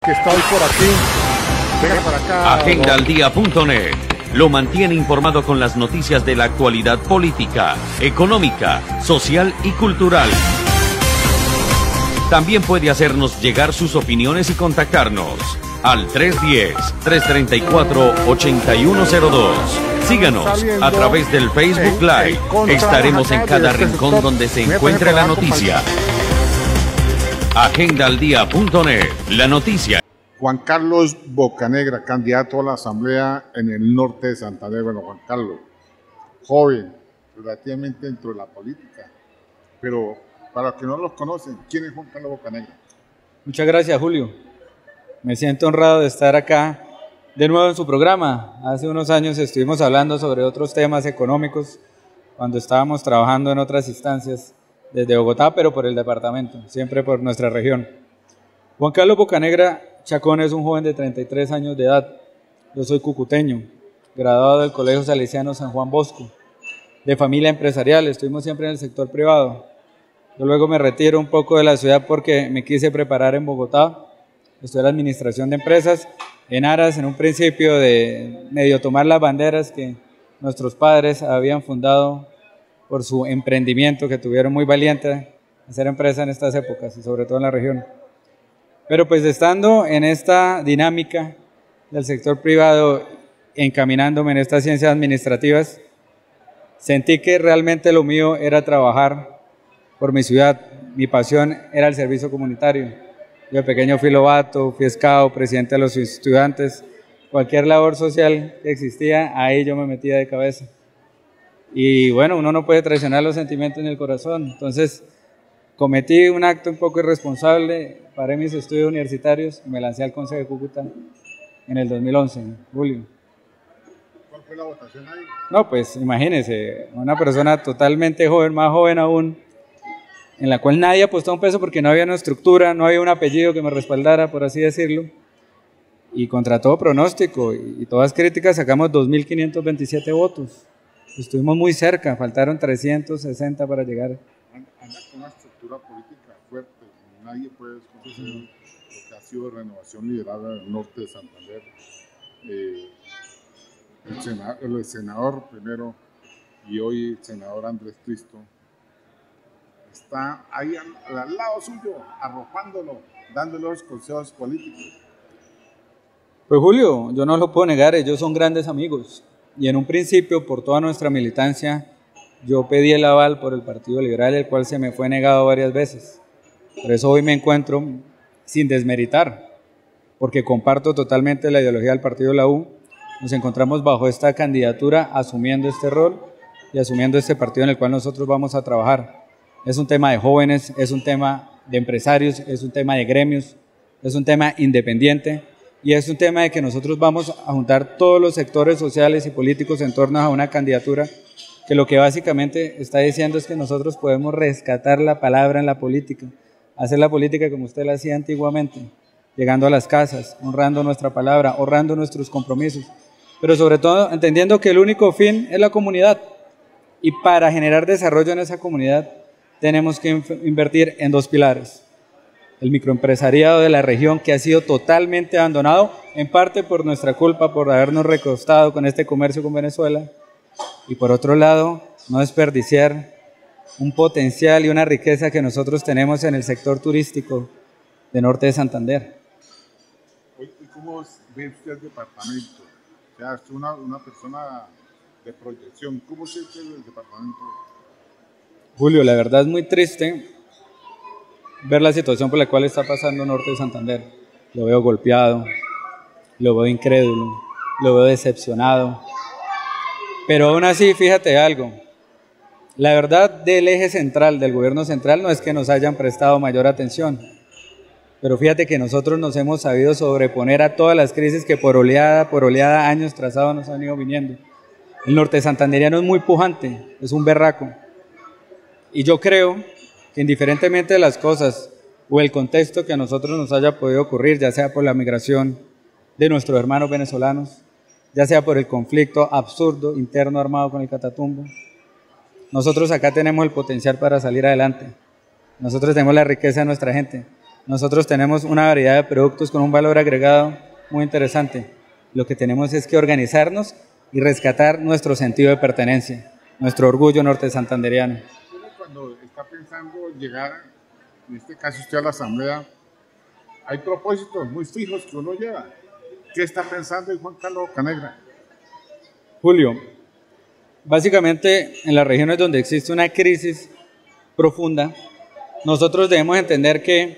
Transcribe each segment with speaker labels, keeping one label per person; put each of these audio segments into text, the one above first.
Speaker 1: Que está hoy por aquí. Venga para acá.
Speaker 2: Agendaldía.net lo mantiene informado con las noticias de la actualidad política, económica, social y cultural. También puede hacernos llegar sus opiniones y contactarnos al 310-334-8102. Síganos a través del Facebook Live. Estaremos en cada rincón donde se encuentre la noticia. Agendaldía.net, la noticia.
Speaker 1: Juan Carlos Bocanegra, candidato a la Asamblea en el norte de Santander. Bueno, Juan Carlos, joven, relativamente dentro de la política, pero para los que no los conocen, ¿quién es Juan Carlos Bocanegra?
Speaker 3: Muchas gracias, Julio. Me siento honrado de estar acá de nuevo en su programa. Hace unos años estuvimos hablando sobre otros temas económicos cuando estábamos trabajando en otras instancias desde Bogotá, pero por el departamento, siempre por nuestra región. Juan Carlos Bocanegra Chacón es un joven de 33 años de edad. Yo soy cucuteño, graduado del Colegio Salesiano San Juan Bosco, de familia empresarial. Estuvimos siempre en el sector privado. Yo luego me retiro un poco de la ciudad porque me quise preparar en Bogotá. Estudié la administración de empresas en aras, en un principio, de medio tomar las banderas que nuestros padres habían fundado por su emprendimiento, que tuvieron muy valiente hacer empresa en estas épocas y sobre todo en la región. Pero pues estando en esta dinámica del sector privado, encaminándome en estas ciencias administrativas, sentí que realmente lo mío era trabajar por mi ciudad. Mi pasión era el servicio comunitario. Yo de pequeño fui lobato, fui escao, presidente de los estudiantes, cualquier labor social que existía, ahí yo me metía de cabeza. Y bueno, uno no puede traicionar los sentimientos ni el corazón, entonces cometí un acto un poco irresponsable, paré mis estudios universitarios y me lancé al Consejo de Cúcuta en el 2011, Julio.
Speaker 1: ¿Cuál fue la votación ahí?
Speaker 3: No, pues imagínese, una persona totalmente joven, más joven aún, en la cual nadie apostó un peso porque no había una estructura, no había un apellido que me respaldara, por así decirlo, y contra todo pronóstico y todas críticas sacamos 2.527 votos. Estuvimos muy cerca, faltaron 360 para llegar.
Speaker 1: Anda con una estructura política fuerte, nadie puede desconocer lo que ha sido Renovación Liberal del norte de Santander. El senador primero y hoy el senador Andrés Cristo está ahí al lado suyo, arropándolo, dándole los consejos políticos.
Speaker 3: Pues Julio, yo no lo puedo negar, ellos son grandes amigos y en un principio por toda nuestra militancia yo pedí el aval por el Partido Liberal, el cual se me fue negado varias veces. Por eso hoy me encuentro sin desmeritar, porque comparto totalmente la ideología del Partido de la U. Nos encontramos bajo esta candidatura, asumiendo este rol y asumiendo este partido en el cual nosotros vamos a trabajar. Es un tema de jóvenes, es un tema de empresarios, es un tema de gremios, es un tema independiente y es un tema de que nosotros vamos a juntar todos los sectores sociales y políticos en torno a una candidatura que lo que básicamente está diciendo es que nosotros podemos rescatar la palabra en la política, hacer la política como usted la hacía antiguamente, llegando a las casas, honrando nuestra palabra, honrando nuestros compromisos, pero sobre todo entendiendo que el único fin es la comunidad y para generar desarrollo en esa comunidad tenemos que invertir en dos pilares. El microempresariado de la región que ha sido totalmente abandonado, en parte por nuestra culpa, por habernos recostado con este comercio con Venezuela, y por otro lado, no desperdiciar un potencial y una riqueza que nosotros tenemos en el sector turístico de norte de Santander.
Speaker 1: ¿Y cómo ve usted el departamento? O sea, es una persona de proyección. ¿Cómo se ve el departamento?
Speaker 3: Julio, la verdad es muy triste ver la situación por la cual está pasando norte de Santander. Lo veo golpeado, lo veo incrédulo, lo veo decepcionado. Pero aún así, fíjate algo, la verdad del eje central, del gobierno central, no es que nos hayan prestado mayor atención, pero fíjate que nosotros nos hemos sabido sobreponer a todas las crisis que por oleada, años trazados nos han ido viniendo. El norte santanderiano es muy pujante, es un berraco, y yo creo que indiferentemente de las cosas o el contexto que a nosotros nos haya podido ocurrir, ya sea por la migración de nuestros hermanos venezolanos, ya sea por el conflicto absurdo interno armado con el Catatumbo, nosotros acá tenemos el potencial para salir adelante. Nosotros tenemos la riqueza de nuestra gente. Nosotros tenemos una variedad de productos con un valor agregado muy interesante. Lo que tenemos es que organizarnos y rescatar nuestro sentido de pertenencia, nuestro orgullo norte santanderiano.
Speaker 1: Cuando está pensando llegar, en este caso usted a la asamblea, hay propósitos muy fijos que uno lleva. ¿Qué está pensando en Juan Carlos Bocanegra?
Speaker 3: Julio, básicamente en las regiones donde existe una crisis profunda, nosotros debemos entender que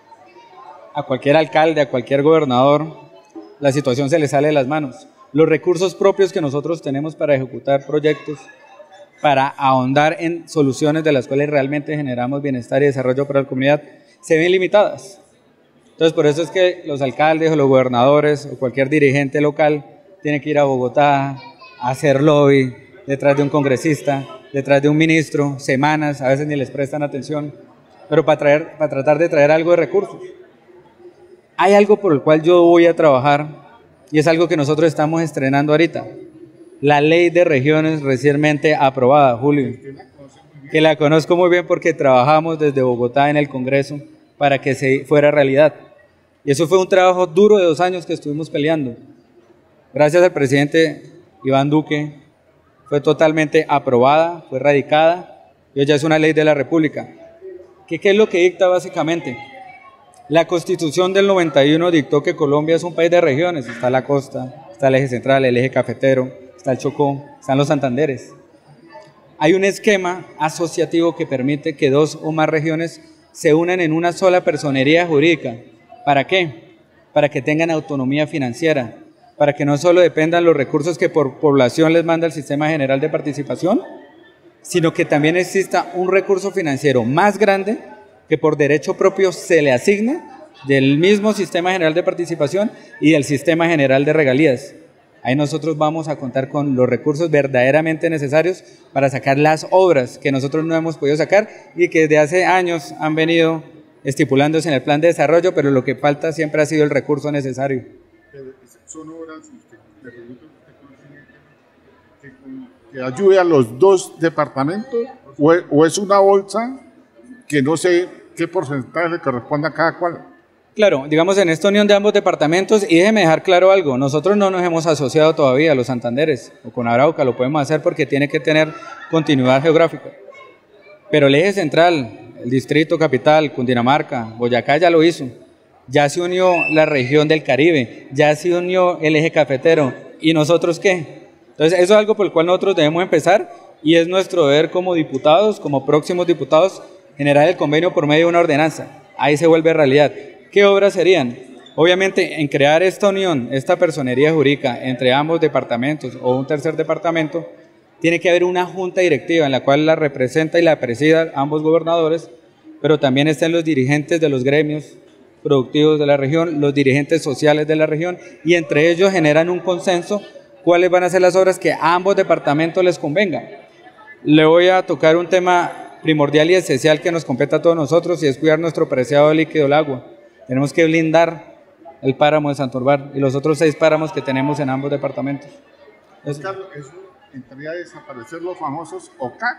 Speaker 3: a cualquier alcalde, a cualquier gobernador, la situación se le sale de las manos. Los recursos propios que nosotros tenemos para ejecutar proyectos, para ahondar en soluciones de las cuales realmente generamos bienestar y desarrollo para la comunidad, se ven limitadas. Entonces, por eso es que los alcaldes o los gobernadores o cualquier dirigente local tiene que ir a Bogotá a hacer lobby detrás de un congresista, detrás de un ministro, semanas, a veces ni les prestan atención, pero para tratar de traer algo de recursos. Hay algo por el cual yo voy a trabajar y es algo que nosotros estamos estrenando ahorita. La ley de regiones recientemente aprobada, Julio, que la conozco muy bien porque trabajamos desde Bogotá en el Congreso para que se fuera realidad. Y eso fue un trabajo duro de 2 años que estuvimos peleando. Gracias al presidente Iván Duque, fue totalmente aprobada, fue radicada y hoy ya es una ley de la República. ¿Qué es lo que dicta básicamente? La Constitución del 91 dictó que Colombia es un país de regiones. Está la costa, está el eje central, el eje cafetero, está el Chocó, están los Santanderes. Hay un esquema asociativo que permite que 2 o más regiones se unan en una sola personería jurídica. ¿Para qué? Para que tengan autonomía financiera, para que no solo dependan los recursos que por población les manda el Sistema General de Participación, sino que también exista un recurso financiero más grande que por derecho propio se le asigna del mismo Sistema General de Participación y del Sistema General de Regalías. Ahí nosotros vamos a contar con los recursos verdaderamente necesarios para sacar las obras que nosotros no hemos podido sacar y que desde hace años han venido estipulándose en el plan de desarrollo, pero lo que falta siempre ha sido el recurso necesario.
Speaker 1: Son obras que ayude a los 2 departamentos o es una bolsa que no sé qué porcentaje le corresponde a cada cual.
Speaker 3: Claro, digamos en esta unión de ambos departamentos, y déjeme dejar claro algo, nosotros no nos hemos asociado todavía a los Santanderes o con Arauca, lo podemos hacer porque tiene que tener continuidad geográfica, pero el eje central, el distrito capital, Cundinamarca, Boyacá ya lo hizo, ya se unió la región del Caribe, ya se unió el eje cafetero, ¿y nosotros qué? Entonces eso es algo por el cual nosotros debemos empezar y es nuestro deber como diputados, como próximos diputados, generar el convenio por medio de una ordenanza, ahí se vuelve realidad. ¿Qué obras serían? Obviamente, en crear esta unión, esta personería jurídica entre ambos departamentos o un tercer departamento, tiene que haber una junta directiva en la cual la representa y la presida ambos gobernadores, pero también estén los dirigentes de los gremios productivos de la región, los dirigentes sociales de la región, y entre ellos generan un consenso cuáles van a ser las obras que a ambos departamentos les convenga. Le voy a tocar un tema primordial y esencial que nos compete a todos nosotros y es cuidar nuestro preciado líquido, el agua. Tenemos que blindar el páramo de Santurbán y los otros 6 páramos que tenemos en ambos departamentos.
Speaker 1: Carlos, ¿eso entraría a desaparecer los famosos OCAC?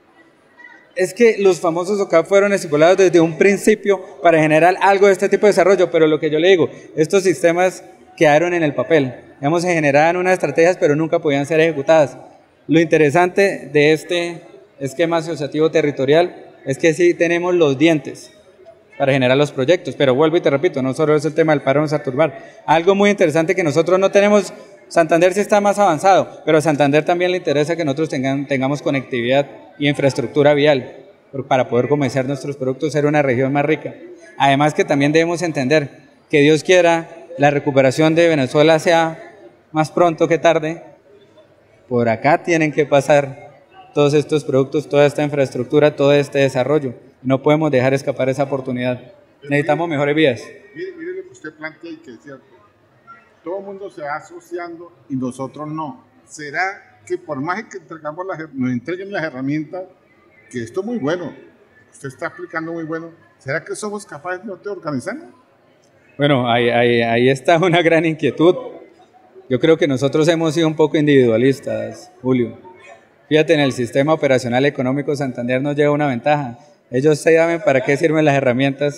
Speaker 3: Es que los famosos OCAC fueron estipulados desde un principio para generar algo de este tipo de desarrollo, pero lo que yo le digo, estos sistemas quedaron en el papel. Digamos, se generaban unas estrategias, pero nunca podían ser ejecutadas. Lo interesante de este esquema asociativo territorial es que sí tenemos los dientes para generar los proyectos, pero vuelvo y te repito, no solo es el tema del páramo de Santurbán. Algo muy interesante que nosotros no tenemos, Santander sí está más avanzado, pero a Santander también le interesa que nosotros tengamos conectividad y infraestructura vial para poder comerciar nuestros productos, ser una región más rica. Además que también debemos entender que Dios quiera la recuperación de Venezuela sea más pronto que tarde. Por acá tienen que pasar todos estos productos, toda esta infraestructura, todo este desarrollo. No podemos dejar escapar esa oportunidad. Necesitamos mejores vías.
Speaker 1: Mire lo que usted plantea y que es cierto. Todo el mundo se va asociando y nosotros no. ¿Será que por más que nos entreguen las herramientas, que esto es muy bueno, usted está explicando muy bueno, ¿será que somos capaces de organizarnos?
Speaker 3: Bueno, ahí está una gran inquietud. Yo creo que nosotros hemos sido un poco individualistas, Julio. Fíjate, en el sistema operacional económico Santander nos lleva una ventaja. Ellos saben para qué sirven las herramientas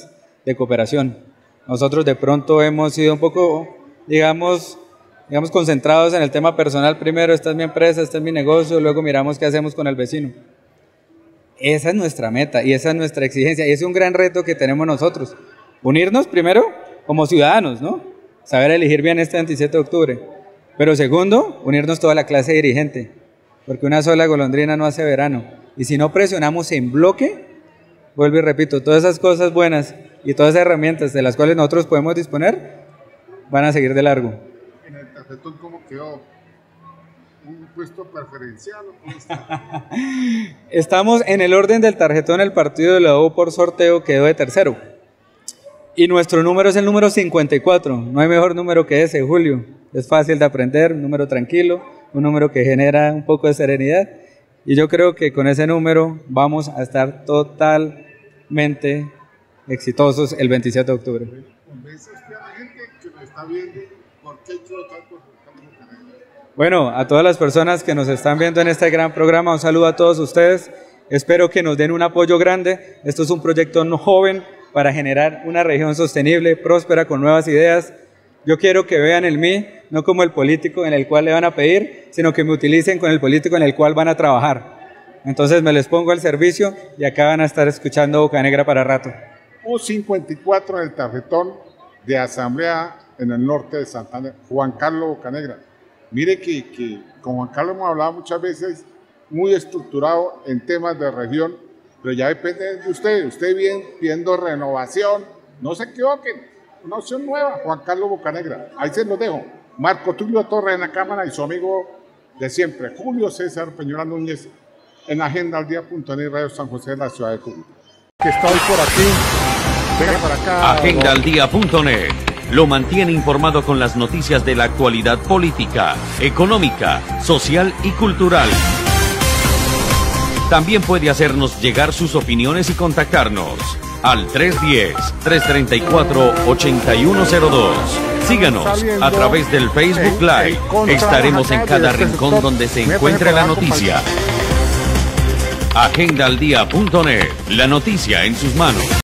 Speaker 3: de cooperación. Nosotros de pronto hemos sido un poco, digamos, concentrados en el tema personal primero, esta es mi empresa, este es mi negocio, luego miramos qué hacemos con el vecino. Esa es nuestra meta y esa es nuestra exigencia y es un gran reto que tenemos nosotros. Unirnos primero como ciudadanos, ¿no? Saber elegir bien este 27 de octubre. Pero segundo, unirnos toda la clase dirigente, porque una sola golondrina no hace verano. Y si no presionamos en bloque, vuelvo y repito, todas esas cosas buenas y todas esas herramientas de las cuales nosotros podemos disponer, van a seguir de largo.
Speaker 1: ¿En el tarjetón cómo quedó? ¿Un puesto preferencial o cómo está?
Speaker 3: Estamos en el orden del tarjetón, el partido de la U por sorteo quedó de tercero. Y nuestro número es el número 54, no hay mejor número que ese, Julio. Es fácil de aprender, un número tranquilo, un número que genera un poco de serenidad. Y yo creo que con ese número vamos a estar totalmente exitosos el 27 de octubre.
Speaker 1: ¿Convence usted a la gente que nos está viendo por qué hay que votar por Juan Carlos Bocanegra?
Speaker 3: Bueno, a todas las personas que nos están viendo en este gran programa, un saludo a todos ustedes. Espero que nos den un apoyo grande. Esto es un proyecto no joven para generar una región sostenible, próspera, con nuevas ideas. Yo quiero que vean en mí, no como el político en el cual le van a pedir, sino que me utilicen con el político en el cual van a trabajar. Entonces me les pongo al servicio y acá van a estar escuchando Bocanegra para rato.
Speaker 1: U54 en el tarjetón de Asamblea en el norte de Santander, Juan Carlos Bocanegra. Mire que con Juan Carlos hemos hablado muchas veces, muy estructurado en temas de región, pero ya depende de usted bien viendo renovación, no se equivoquen, una opción nueva, Juan Carlos Bocanegra, ahí se los dejo. Marco Tulio Torres en la Cámara y su amigo de siempre, Julio César Peñuela Núñez, en agendaldia.net Radio San José de la ciudad de Cúcuta. Que estoy por aquí, venga para acá.
Speaker 2: Agendaldia.net lo mantiene informado con las noticias de la actualidad política, económica, social y cultural. También puede hacernos llegar sus opiniones y contactarnos al 310-334-8102. Síganos a través del Facebook Live. Estaremos en cada rincón donde se encuentre la noticia. Agendaldia.net, la noticia en sus manos.